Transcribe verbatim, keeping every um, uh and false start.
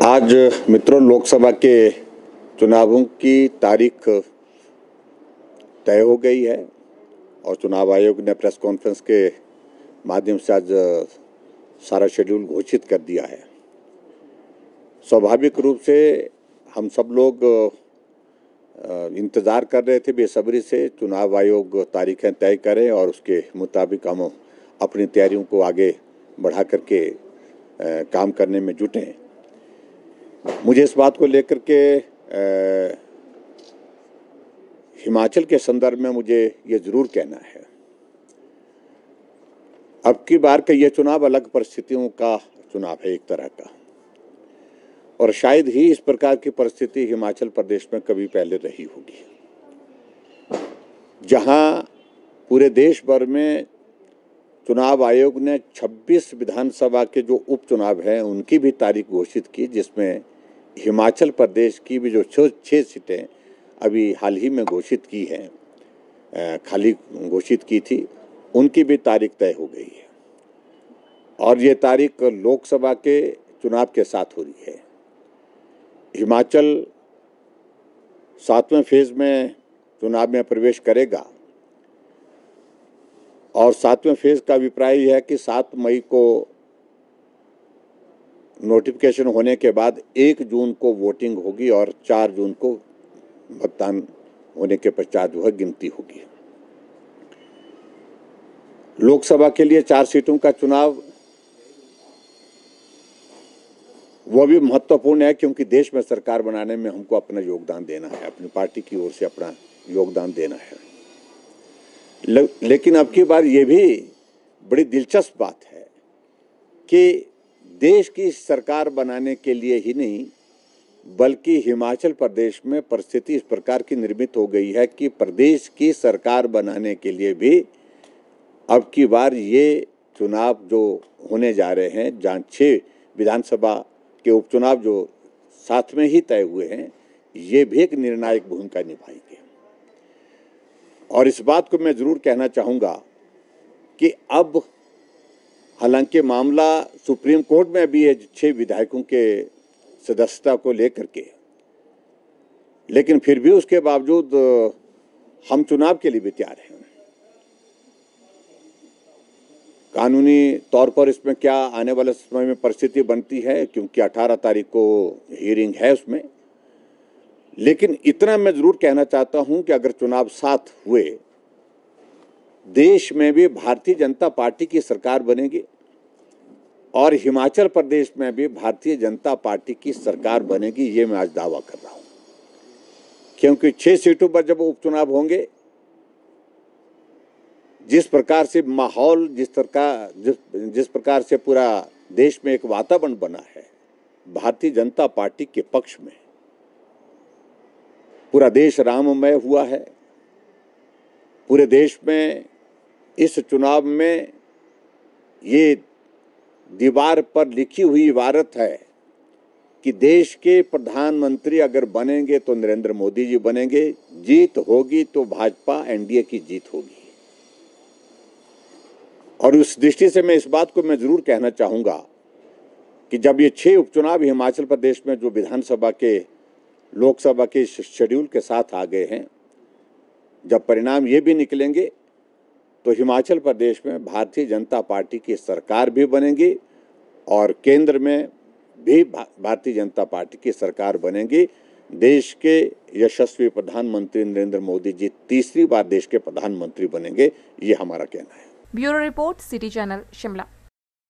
आज मित्रों, लोकसभा के चुनावों की तारीख तय हो गई है और चुनाव आयोग ने प्रेस कॉन्फ्रेंस के माध्यम से आज सारा शेड्यूल घोषित कर दिया है। स्वाभाविक रूप से हम सब लोग इंतज़ार कर रहे थे बेसब्री से चुनाव आयोग तारीखें तय करे और उसके मुताबिक हम अपनी तैयारियों को आगे बढ़ा करके काम करने में जुटें। मुझे इस बात को लेकर के आ, हिमाचल के संदर्भ में मुझे ये ज़रूर कहना है, अब की बार का ये चुनाव अलग परिस्थितियों का चुनाव है एक तरह का, और शायद ही इस प्रकार की परिस्थिति हिमाचल प्रदेश में कभी पहले रही होगी, जहां पूरे देश भर में चुनाव आयोग ने छब्बीस विधानसभा के जो उपचुनाव हैं उनकी भी तारीख घोषित की, जिसमें हिमाचल प्रदेश की भी जो छः सीटें अभी हाल ही में घोषित की हैं, खाली घोषित की थी, उनकी भी तारीख तय हो गई है और ये तारीख लोकसभा के चुनाव के साथ हो रही है। हिमाचल सातवें फेज में चुनाव में प्रवेश करेगा और सातवें फेज का अभिप्राय यह है कि सात मई को नोटिफिकेशन होने के बाद एक जून को वोटिंग होगी और चार जून को मतदान होने के पश्चात जो है गिनती होगी। लोकसभा के लिए चार सीटों का चुनाव वो भी महत्वपूर्ण है, क्योंकि देश में सरकार बनाने में हमको अपना योगदान देना है, अपनी पार्टी की ओर से अपना योगदान देना है। ले, लेकिन अब की बार ये भी बड़ी दिलचस्प बात है कि देश की सरकार बनाने के लिए ही नहीं, बल्कि हिमाचल प्रदेश में परिस्थिति इस प्रकार की निर्मित हो गई है कि प्रदेश की सरकार बनाने के लिए भी अब की बार ये चुनाव जो होने जा रहे हैं, जहाँ छः विधानसभा के उपचुनाव जो साथ में ही तय हुए हैं, ये भी एक निर्णायक भूमिका निभाएंगे। और इस बात को मैं ज़रूर कहना चाहूँगा कि अब हालांकि मामला सुप्रीम कोर्ट में भी है छः विधायकों के सदस्यता को लेकर के, लेकिन फिर भी उसके बावजूद हम चुनाव के लिए भी तैयार हैं। कानूनी तौर पर इसमें क्या आने वाले समय में परिस्थिति बनती है, क्योंकि अठारह तारीख को हियरिंग है उसमें, लेकिन इतना मैं ज़रूर कहना चाहता हूं कि अगर चुनाव साथ हुए, देश में भी भारतीय जनता पार्टी की सरकार बनेगी और हिमाचल प्रदेश में भी भारतीय जनता पार्टी की सरकार बनेगी, ये मैं आज दावा कर रहा हूं। क्योंकि छह सीटों पर जब उपचुनाव होंगे, जिस प्रकार से माहौल, जिस प्रकार जिस, जिस प्रकार से पूरा देश में एक वातावरण बना है भारतीय जनता पार्टी के पक्ष में, पूरा देश राममय हुआ है। पूरे देश में इस चुनाव में ये दीवार पर लिखी हुई इबारत है कि देश के प्रधानमंत्री अगर बनेंगे तो नरेंद्र मोदी जी बनेंगे, जीत होगी तो भाजपा एनडीए की जीत होगी। और उस दृष्टि से मैं इस बात को मैं जरूर कहना चाहूँगा कि जब ये छह उपचुनाव हिमाचल प्रदेश में जो विधानसभा के लोकसभा के शेड्यूल के साथ आ गए हैं, जब परिणाम ये भी निकलेंगे तो हिमाचल प्रदेश में भारतीय जनता पार्टी की सरकार भी बनेगी और केंद्र में भी भारतीय जनता पार्टी की सरकार बनेगी। देश के यशस्वी प्रधानमंत्री नरेंद्र मोदी जी तीसरी बार देश के प्रधानमंत्री बनेंगे, ये हमारा कहना है। Bureau report, city channel, Shimla.